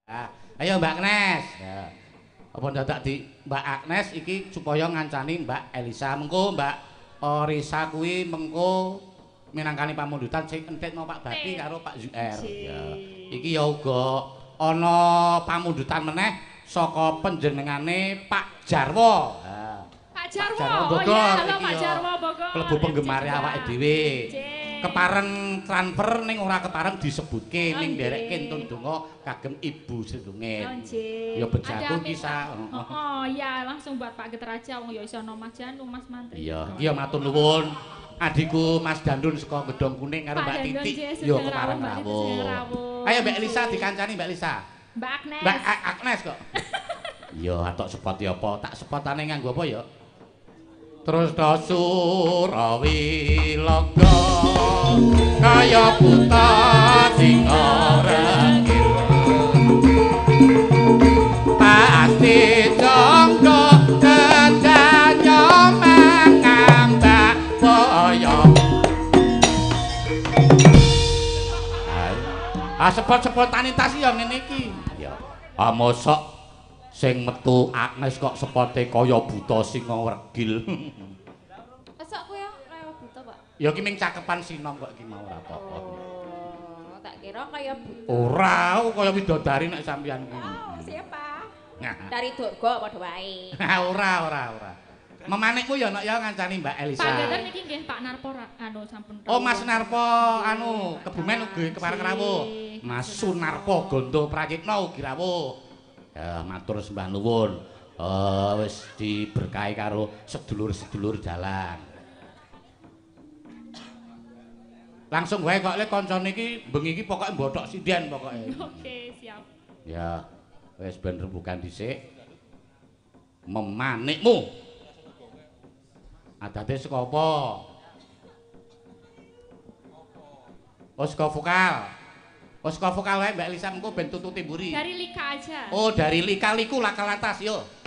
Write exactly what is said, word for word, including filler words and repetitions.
Ah, ayo Mbak Agnes. Ya. Apa dadak di Mbak Agnes iki supaya ngancani Mbak Elisa mengko Mbak Orisa kuwi mengko minangkani pamundutan sing entit mau Pak Bati karo Pak Zuer. Ya. Iki ya uga ana pamundutan meneh saka panjenengane Pak Jarwo. Ha. Pak Jarwo. Pak Jarwo Oh iya, halo Pak Jarwo Bogor. Klebu penggemar awake dhewe. Kepareng transfer ning ora kepareng disebutke ning nderekke entun donga kagem Ibu Sedungit. Oh nggih. Ya bejaku kisah. Oh, oh iya, langsung buat Pak Geter aja wong ya iso ono Mas Janu, Mas Mantri. Iya, iya matur nuwun. Adikku Mas Dandun saka Gedong Kuning karo Mbak Titik. Ya kepareng rawuh. Ayo Mbak Elisa dikancani Mbak Elisa. Mbak Agnes. Mbak Agnes kok. Iya, atok sepot ya apa? Tak sepotane nganggo apa ya? Terus to Surawilaga kaya buta sing ora ngira pasti jangka kedanyo mangambak boyo. Ah sepot-sepotan tas ya ngene iki. Ya. Ah mosok sing metu Agnes kok sepote kaya buta singa regil. Esok kowe kaya buta, Pak. Ya ki ming cakepan sinom kok iki mau ora apa-apa. Oh, tak kira kaya buta. Ora, kaya widodari nek sampeyan ki. Oh, siapa? Nah. Dari Durga padha wae. Ora, ora, ora. Memanikmu ya nek ya ngancani Mbak Elisa. Pak Gater niki nggih Pak Narpo anu sampun. Oh, Mas Narpo anu Kebumen ugi kepareng rawuh. Mas Sunarpo Gondo Prayitna ugi rawuh. Ya matur sembah nuwun. Eh wis diberkahi karo sedulur-sedulur jalan. Langsung wae kok le kancane iki bengi iki pokoke mbothok sinden pokoke. Oke, siap. Ya wis ben rembugan dhisik. Memanikmu. Adate saka apa? Oh saka vokal. Oh saka vokal wae Mbak Elisa mengko ben tututi mburi. Dari Lika aja. Oh dari lika-liku lakal atas yo.